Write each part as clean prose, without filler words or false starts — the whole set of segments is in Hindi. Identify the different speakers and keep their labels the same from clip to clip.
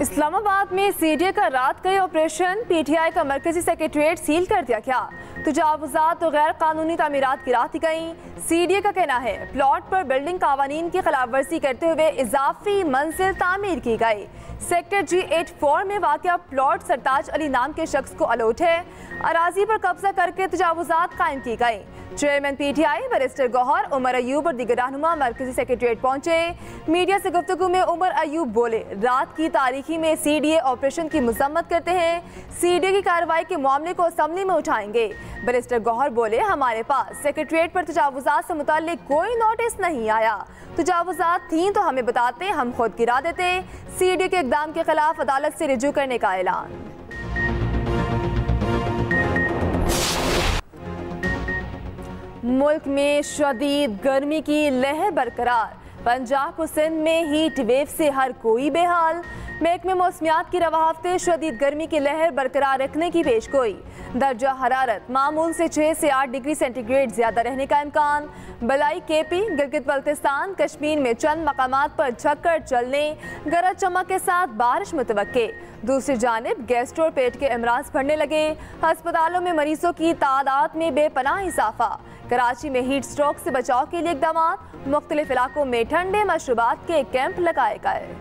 Speaker 1: इस्लामाबाद में सीडीए का रात गए ऑपरेशन, पीटीआई का मरकजी सेक्रेटरिएट सील कर दिया गया। तजावुजात और गैर कानूनी तामीरात गिरा दी गई। सीडीए का कहना है प्लॉट पर बिल्डिंग कावानीन की खिलाफ वर्जी करते हुए इजाफी मंजिल तामीर की गई। सेक्टर G84 में वाक़या प्लॉट सरताज अली नाम के शख्स को अलॉट है। अराजी पर कब्जा करके तजावुजात कायम की गई। Chairman PTI barrister Gauhar, Umar Ayub और दीगर रहनुमा मरकजी सेक्रेटरिएट पहुंचे। मीडिया से गुफ्तगू में उमर अयूब बोले, रात की तारीखी में सीडीए ऑपरेशन की मजम्मत करते हैं। सीडीए की कार्रवाई के मामले को असम्बली में उठाएंगे। बैरिस्टर गौहर बोले, हमारे पास सेक्रेटरिएट पर तजावुजात से मुताल्लिक कोई नोटिस नहीं आया। तजावुजात थी तो हमें बताते, हम खुद गिरा देते। सीडीए के इक़दाम के खिलाफ अदालत से रिजू करने का ऐलान। मुल्क में शदीद गर्मी की लहर बरकरार। पंजाब और सिंध में हीट वेव से हर कोई बेहाल। महकमे मौसमियात की रवा हफ्ते शदीद गर्मी की लहर बरकरार रखने की पेशगोई। दर्जा हरारत मामूल से 6 से 8 डिग्री सेंटीग्रेड ज्यादा रहने का इम्कान। बलाई, केपी, गिलगित बल्तिस्तान, कश्मीर में चंद मकामात पर झक्कड़ चलने, गरज चमक के साथ बारिश मुतवक्के। दूसरी जानिब गैस्ट्रो और पेट के अमराज बढ़ने लगे। अस्पतालों में मरीजों की तादाद में बेपनाह इजाफा। कराची में हीट स्ट्रोक से बचाव के लिए इक़दाम। मुख्तलिफ इलाकों में ठंडे मशरूबात के कैंप लगाए गए।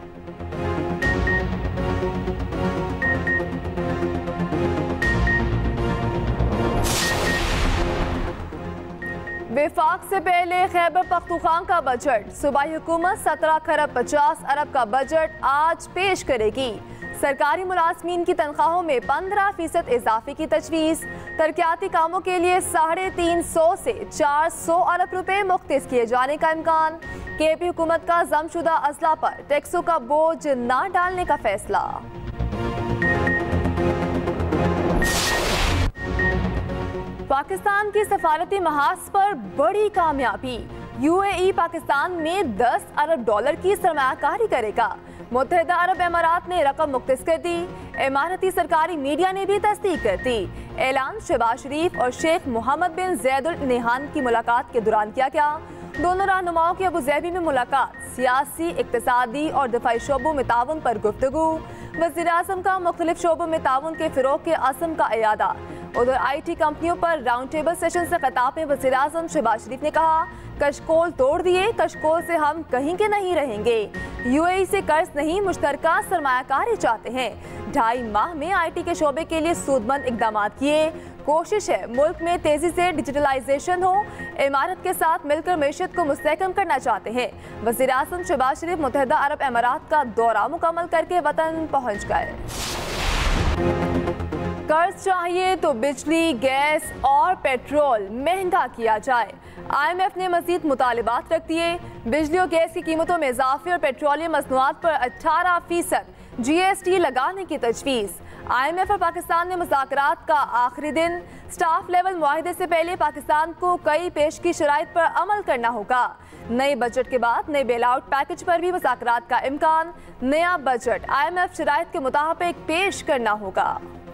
Speaker 1: विफाक से पहले खैबर पख्तूनख्वा का बजट। सूबाई हुकूमत 17 खरब 50 अरब का बजट आज पेश करेगी। सरकारी मुलाजमीन की तनख्वाहों में 15% इजाफे की तजवीज़। तरक्याती कामों के लिए 350 से 400 अरब रुपए मुख्तस किए जाने का इम्कान। केपी हुकूमत का जमशुदा अजला पर टैक्सों का बोझ न डालने का फैसला। पाकिस्तान की सफारती महाज पर बड़ी कामयाबी। यूएई पाकिस्तान में 10 अरब डॉलर की सरमायाकारी करेगा। मुत्तहिदा अरब अमारात ने रकम मुख्तस कर दी। इमारती सरकारी मीडिया ने भी तस्दीक कर दी। ऐलान शहबाज शरीफ और Sheikh Mohammed bin Zayed Al Nahyan की मुलाकात के दौरान किया गया। दोनों रहनुमाओं की अबूज़ैबी में मुलाकात। सियासी, इक़्तिसादी और दफ़ाई शोबों में ताउन पर गुफ्तगू। वज़ीर-ए-आज़म का मुख्तलिफ शोबों में ताउन के फ़रोग़ के अज़्म का इयादा। उधर IT कंपनियों पर राउंड टेबल सेशन से खिताब में वज़ीर-ए-आज़म शहबाज शरीफ ने कहा, कशकोल तोड़ दिए, कशकोल से हम कहीं के नहीं रहेंगे। यूएई से कर्ज नहीं, मुश्तरका सरमायाकारी चाहते हैं। 2.5 माह में IT के शोबे के लिए सूदमंद इक़दाम किए। कोशिश है मुल्क में तेजी से डिजिटलाइजेशन हो। इमारत के साथ मिलकर मैशत को मुस्तहकम करना चाहते हैं। वज़ीर-ए-आज़म शहबाज शरीफ मुत्तहिदा अरब अमारात का दौरा मुकम्मल करके वतन पहुँच गए। कर्ज चाहिए तो बिजली, गैस और पेट्रोल महंगा किया जाए। IMF ने मजीद मुतालिबात रख दिए। बिजली और गैस की कीमतों में इजाफे और पेट्रोलियम मसनूआत पर 18% GST लगाने की तजवीज़। IMF और पाकिस्तान में मुज़ाकरात का आखिरी दिन। स्टाफ लेवल मुआहिदे से पहले पाकिस्तान को कई पेश की शराइत पर अमल करना होगा। नए बजट के बाद नए बेल आउट पैकेज पर भी मुज़ाकरात का इम्कान। नया बजट IMF शराइत के मुताबिक पेश करना होगा।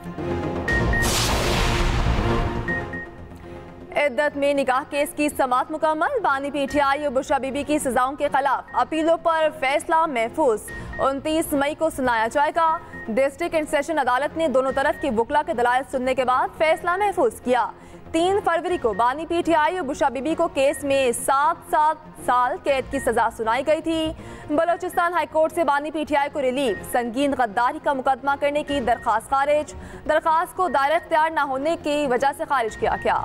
Speaker 1: इद्दत में निकाह केस की समाअत मुकम्मल। बानी पीटीआई और बुशरा बीबी की सजाओं के खिलाफ अपीलों पर फैसला महफूज। 29 मई को सुनाया जाएगा। डिस्ट्रिक्ट एंड सेशन अदालत ने दोनों तरफ की वकला के दलाइल सुनने के बाद फैसला महफूज किया। 3 फरवरी को बानी पीटीआई और बुशरा बीबी को केस में 7 साल कैद की सजा सुनाई गई थी। बलोचिस्तान हाई कोर्ट से बानी पीटीआई को रिलीफ। संगीन गद्दारी का मुकदमा करने की दरख्वास्त खारिज। दरख्वास्त को दायरे इख्तियार न होने की वजह से खारिज किया गया।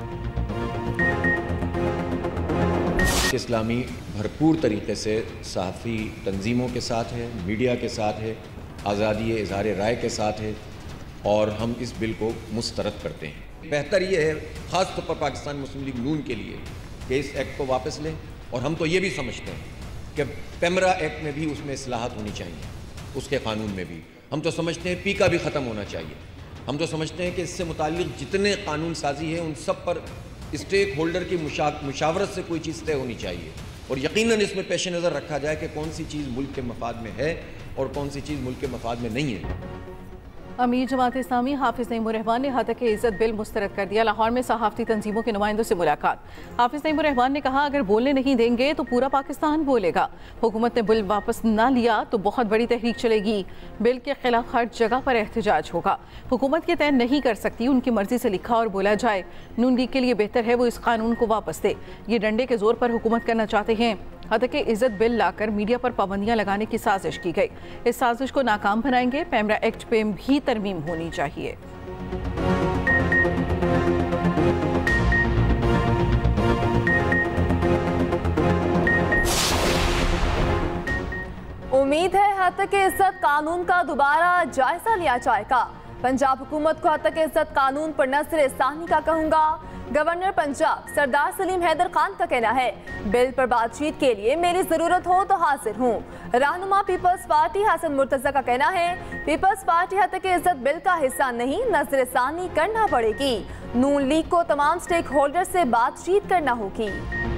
Speaker 2: इस्लामी भरपूर तरीके से सहाफ़ी तंजीमों के साथ है, मीडिया के साथ है, आज़ादी इज़हार राय के साथ है और हम इस बिल को मुस्तरद करते हैं। बेहतर ये है ख़ास तौर पर पाकिस्तान मुस्लिम लीग नून के लिए कि इस एक्ट को वापस लें। और हम तो ये भी समझते हैं कि पेमरा एक्ट में भी उसमें इस्लाहात होनी चाहिए, उसके कानून में भी। हम तो समझते हैं पीका भी ख़त्म होना चाहिए। हम तो समझते हैं कि इससे मुताल्लिक़ जितने कानून साजी हैं उन सब पर स्टेक होल्डर की मुशावरत से कोई चीज़ तय होनी चाहिए और यकीनन इसमें पेश नज़र रखा जाए कि कौन सी चीज़ मुल्क के मफाद में है और कौन सी चीज़ मुल्क के मफाद में नहीं है।
Speaker 3: अमीर जमात इस्लामी हाफिज नईमुर रहमान ने हतक इज़्ज़त बिल मुस्तरद कर दिया। लाहौर में सहाफ़ती तंजीमों के नुमाइंदों से मुलाकात। हाफिज नईमुर रहमान ने कहा, अगर बोलने नहीं देंगे तो पूरा पाकिस्तान बोलेगा। हुकूमत ने बिल वापस न लिया तो बहुत बड़ी तहरीक चलेगी। बिल के खिलाफ हर जगह पर एहतजाज होगा। हुकूमत के तय नहीं कर सकती, उनकी मर्जी से लिखा और बोला जाए। नून लीग के लिए बेहतर है वो इस कानून को वापस दे। ये डंडे के जोर पर हुकूमत करना चाहते हैं। हद के इज्जत बिल लाकर मीडिया पर पाबंदियां लगाने की साजिश की गई। इस साजिश को नाकाम बनाएंगे। पैमरा एक्ट पे भी तरमीम होनी चाहिए।
Speaker 1: उम्मीद है हद के इज्जत कानून का दोबारा जायजा लिया जाएगा। पंजाब हुकूमत को हद के इज्जत कानून पर नजर सानी का कहूंगा। गवर्नर पंजाब सरदार सलीम हैदर खान का कहना है, बिल पर बातचीत के लिए मेरी जरूरत हो तो हाजिर हूँ। रहनुमा पीपल्स पार्टी हसन मुर्तजा का कहना है, पीपल्स पार्टी हद के इज्जत बिल का हिस्सा नहीं, नजर सानी करना पड़ेगी। नून लीग को तमाम स्टेक होल्डर से बातचीत करना होगी।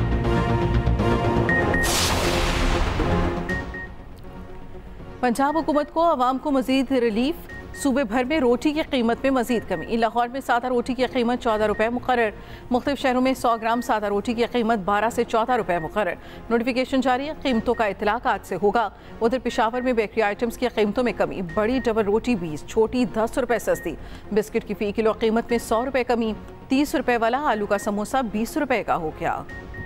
Speaker 3: पंजाब हुकूमत को आवाम को मजीद रिलीफ। सूबे भर में रोटी की कीमत में मजीद कमी। लाहौर में सादा रोटी की कीमत 14 रुपये मुकर्रर। मुख्तलिफ शहरों में 100 ग्राम सादा रोटी की कीमत 12 से 14 रुपये मुकर्रर। नोटिफिकेशन जारी है, कीमतों का इतलाक आज से होगा। उधर पेशावर में बेकरी आइटम्स की कीमतों में कमी। बड़ी डबल रोटी 20, छोटी 10 रुपये सस्ती। बिस्किट की फी किलो कीमत में 100 रुपये कमी। 30 रुपये वाला आलू का समोसा 20 रुपये का हो गया।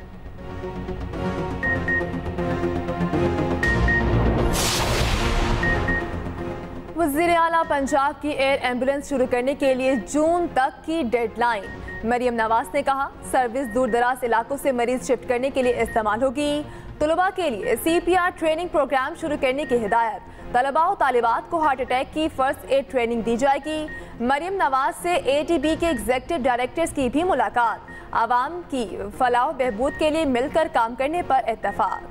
Speaker 1: वज़ीर आला पंजाब की एयर एम्बुलेंस शुरू करने के लिए जून तक की डेडलाइन। मरियम नवाज ने कहा, सर्विस दूर दराज इलाकों से मरीज शिफ्ट करने के लिए इस्तेमाल होगी। तलबा के लिए CPR ट्रेनिंग प्रोग्राम शुरू करने की हिदायत। तलबा और तालिबात को हार्ट अटैक की फर्स्ट एड ट्रेनिंग दी जाएगी। मरियम नवाज से ADB के एग्जीक्यूटिव डायरेक्टर्स की भी मुलाकात। आवाम की फलाह बहबूद के लिए मिलकर काम करने पर इत्तफाक।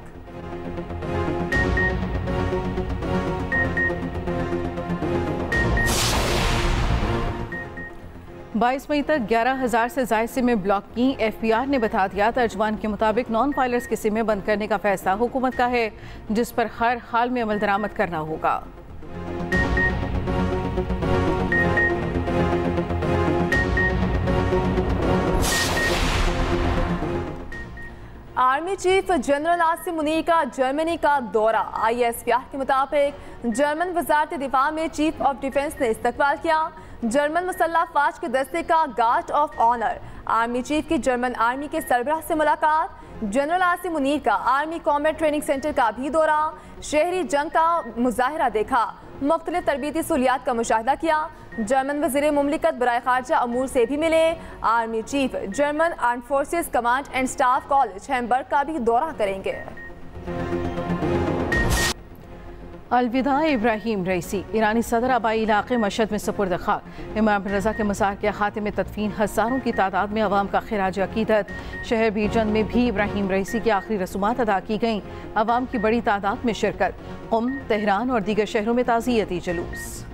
Speaker 3: बाईस मई तक 11,000 से ज़ायद सिमें ब्लॉक की। FPR ने बता दिया, तर्जमान के मुताबिक नॉन फाइलर्स की सिमें बंद करने का फैसला हुकूमत का है, जिस पर हर हाल में अमल दरामद करना होगा।
Speaker 1: Army chief general Asim Munir का जर्मनी का दौरा। ISPR के मुताबिक जर्मन वजारत दिफा में चीफ ऑफ डिफेंस ने इस्तकबाल किया। जर्मन मुसल्लह फौज के दस्ते का guard of honour. Army chief की जर्मन आर्मी के सरबराह से मुलाकात। जनरल आसिम मुनीर का आर्मी कॉम्बैट ट्रेनिंग सेंटर का भी दौरा। शहरी जंग का मुजाहिरा देखा। मुख्तलिफ तरबीती सहूलियात का मुशाहिदा किया। जर्मन वज़ीर मुमलिकत बराए खारजा अमूर से भी मिले। Army chief German arm forces command and staff college Hamburg का भी दौरा करेंगे।
Speaker 3: अलविदा इब्राहिम रईसी। ईरानी सदर आबाई इलाके मशहद में सपुर्द खाक। इमाम रजा के मज़ार के अहाते में तदफीन हज़ारों की तादाद में अवाम का खिराज अकीदत। शहर बीरजंद में भी इब्राहिम रईसी की आखिरी रसूमात अदा की गईं। अवाम की बड़ी तादाद में शिरकत। क़ुम, तेहरान और दीगर शहरों में ताज़ियती जुलूस।